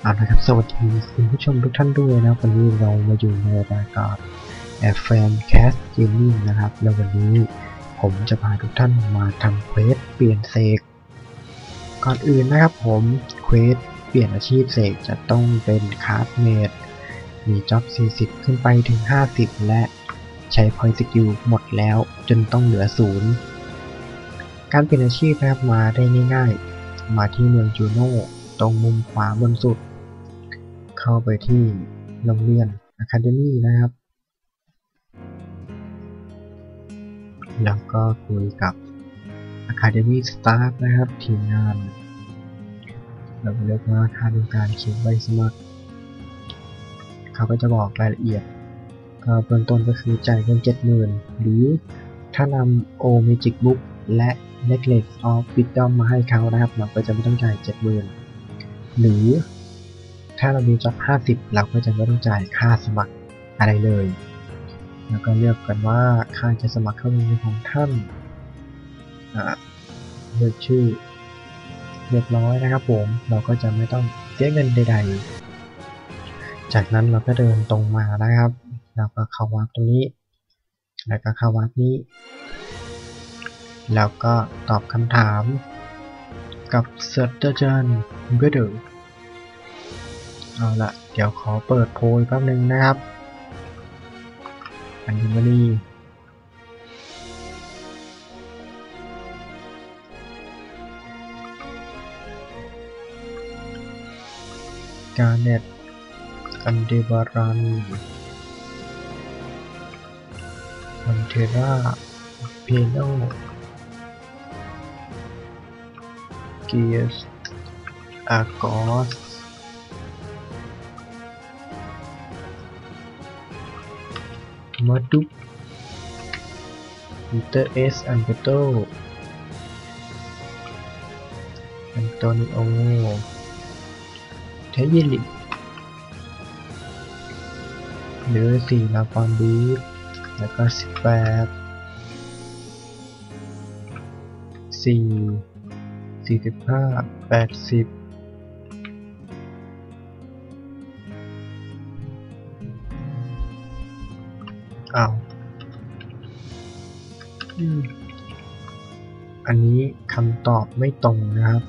เอาละครับสวัสดีคุณผู้ชมทุกท่านด้วยนะวันนี้เรามาอยู่ในรายการ Fan Cast Gaming นะครับแล้ววันนี้ผมจะพาทุกท่านมาทำเควสเปลี่ยนเสกก่อนอื่นนะครับผมเควสเปลี่ยนอาชีพเสกจะต้องเป็นคราฟเมดมีจ็อบ40ขึ้นไปถึง50และใช้พอยต์สกิลหมดแล้วจนต้องเหลือ0การเปลี่ยนอาชีพนะครับมาได้ง่ายๆมาที่เมืองจูโน่ตรงมุมขวาบนสุดเข้าไปที่โรงเรียน Academy นะครับแล้วก็คุยกับ Academy Staff นะครับทีมงานเราเลือกว่าค่าดูการเขียนใบสมัครเขาก็จะบอกรายละเอียดก็เบื้องต้นก็คือจ่ายเงิน 70,000 หรือถ้านำ O Magic Book และ Necklace of Wisdom มาให้เขานะครับเราก็จะไม่ต้องจ่าย 70,000 หรือถ้าเรามีจ็อบ50เราก็จะไม่ต้องจ่ายค่าสมัครอะไรเลยแล้วก็เลือกกันว่าค่าจะสมัครเข้าโรงเรียนของท่านเลือกชื่อเรียบร้อยนะครับผมเราก็จะไม่ต้องเสียเงินใดๆจากนั้นเราก็เดินตรงมานะครับแล้วก็เข้าวาร์ปตรงนี้แล้วก็เข้าวาร์ปนี้แล้วก็ตอบคำถามกับศาสตราจารย์เบเดอร์เอาละเดี๋ยวขอเปิดโพยแป๊บนึงนะครับอันนี้ไม่ดีการเน็ตอันเดบารันอันเทราเพโนเกียสอากอสมาดุกปีเตอร์เอสอันเบโตอันโตนิโอเทยิลิเหลือ4ลาปอนบีฟแล้วก็18 4 45 80อ้าวอันนี้คำตอบไม่ตรงนะครับ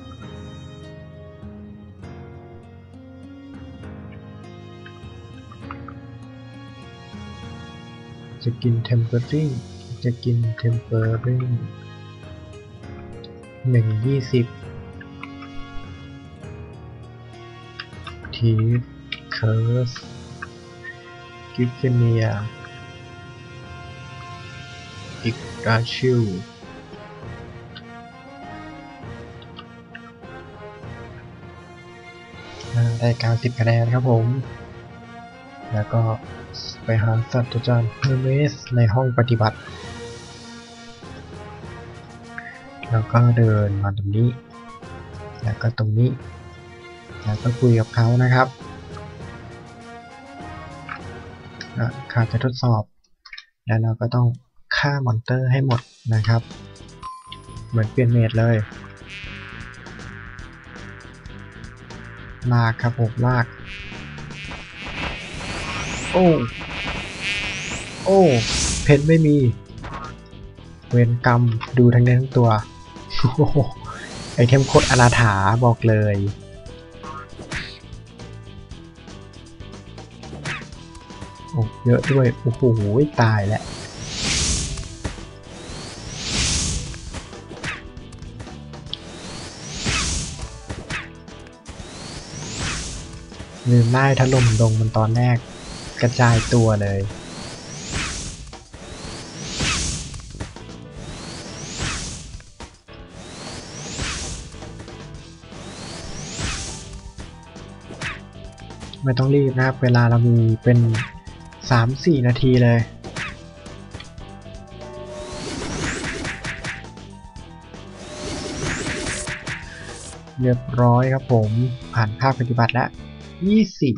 จะกิน tempering จะกิน tempering 1 20 ทีฟเคิร์สกิฟเฟเนียอิกราชิลได้90 คะแนนครับผมแล้วก็ไปหาศาสตราจารย์เฮอร์เมสในห้องปฏิบัติแล้วก็เดินมาตรงนี้แล้วก็ตรงนี้แล้วก็คุยกับเขานะครับข้าจะทดสอบแล้วเราก็ต้องฆ่ามอนเตอร์ให้หมดนะครับเหมือนเปลี่ยนเมจเลยลากครับผมลากโอ้เพนไม่มีเวรกรรมดูทั้งเนื้อทั้งตัวไอเทมโคตรอนาถาบอกเลยโอ้เยอะด้วยโอ้โหตายแล้วลืมไล่ถล่มดงมันตอนแรกกระจายตัวเลยไม่ต้องรีบนะครับเวลาเรามีเป็น 3-4 นาทีเลยเรียบร้อยครับผมผ่านภาคปฏิบัติแล้ว20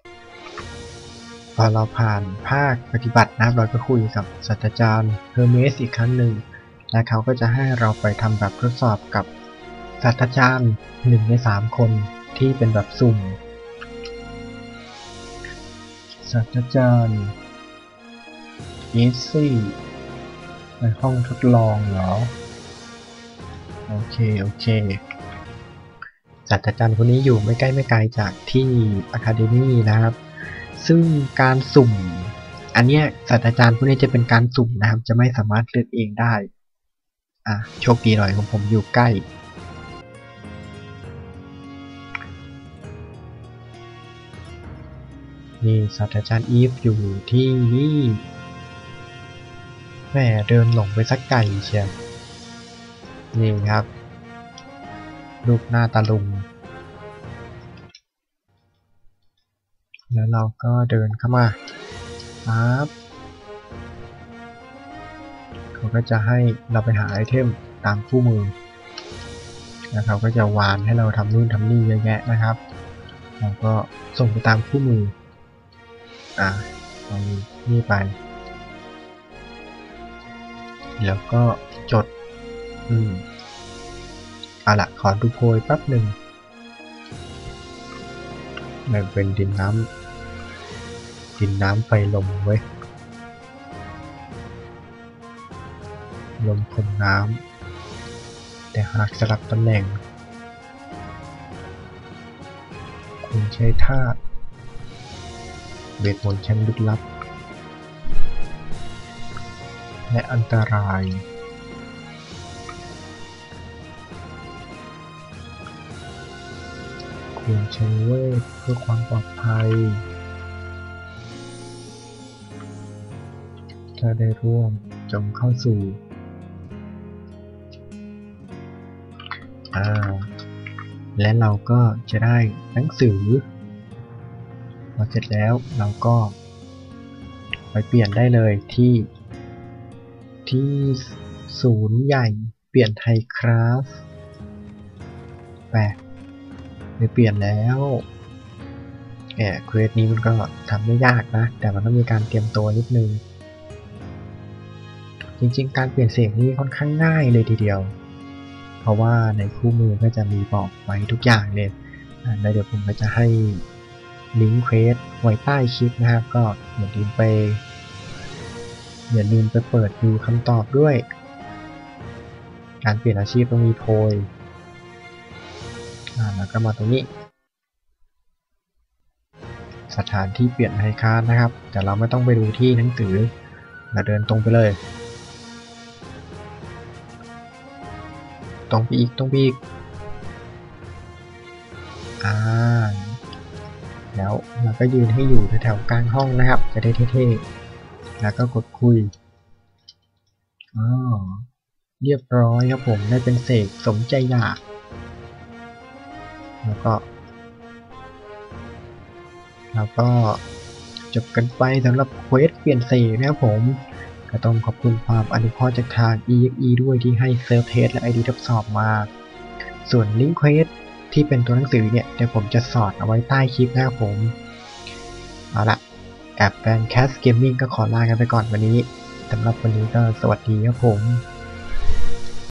พอเราผ่านภาคปฏิบัตินะครับเราก็คุยกับศาสตราจารย์เฮอร์เมสอีกครั้งหนึ่งและเขาก็จะให้เราไปทำแบบทดสอบกับศาสตราจารย์1 ใน 3 คนที่เป็นแบบสุ่มศาสตราจารย์อีซี่ในห้องทดลองเหรอโอเคศาสตราจารย์คนนี้อยู่ไม่ใกล้ไม่ไกลจากที่อะคาเดมี่นะครับซึ่งการสุ่มอันเนี้ยศาสตราจารย์พวกนี้จะเป็นการสุ่มนะครับจะไม่สามารถเลือกเองได้โชคดีหน่อยของผมอยู่ใกล้นี่ศาสตราจารย์อีฟอยู่ที่นี่แม่เดินหลงไปสักไก่เชียวนี่ครับรูปหน้าตาลุงแล้วเราก็เดินเข้ามาครับเขาก็จะให้เราไปหาไอเทมตามคู่มือแล้วเขาก็จะวานให้เราทำนู่นทำนี่เยอะแยะนะครับเราก็ส่งไปตามคู่มือเอานี่ไปแล้วก็จดเอาละขอดูโพยแป๊บหนึ่งมันเป็นดินน้ำไฟลมเว้ยลมคนน้ำแต่หากสลับตำแหน่งคุณใช้ธาตุเวทมนต์ชั้นลึกลับและอันตรายควรใช้เวทเพื่อความปลอดภัยถ้าได้ร่วมจงเข้าสู่และเราก็จะได้หนังสือพอเสร็จแล้วเราก็ไปเปลี่ยนได้เลยที่ศูนย์ใหญ่เปลี่ยนไทยคราฟไปเปลี่ยนแล้วเควสนี้มันก็ทำไม่ยากนะแต่มันต้องมีการเตรียมตัวนิดนึงจริงๆการเปลี่ยนเสียงนี้ค่อนข้างง่ายเลยทีเดียวเพราะว่าในคู่มือก็จะมีบอกไว้ทุกอย่างเลยแล้วเดี๋ยวผมก็จะให้ลิงก์เควสไว้ใต้คลิปนะครับก็อย่าลืมไปเปิดดูคำตอบด้วยการเปลี่ยนอาชีพต้องมีโพยแล้วก็มาตรงนี้สถานที่เปลี่ยนไฮคาร์ดนะครับแต่เราไม่ต้องไปดูที่หนังสือเราเดินตรงไปเลยตรงไปอีกแล้วเราก็ยืนให้อยู่แถวกลางห้องนะครับจะได้เท่ๆแล้วก็กดคุยเรียบร้อยครับผมได้เป็นเสกสมใจอยากแล้วก็จบกันไปสำหรับเควสเปลี่ยนเสกนะครับผมก็ต้องขอบคุณความอนุเคราะห์จากทาง EXE ด้วยที่ให้เซิร์ฟเทสและ ID ทดสอบมาส่วนลิงก์เควสที่เป็นตัวหนังสือเนี่ยเดี๋ยวผมจะสอดเอาไว้ใต้คลิปนะครับผมเอาละแอปแฟนแคสเกมมิ่งก็ขอลากันไปก่อนวันนี้สำหรับวันนี้ก็สวัสดีครับผม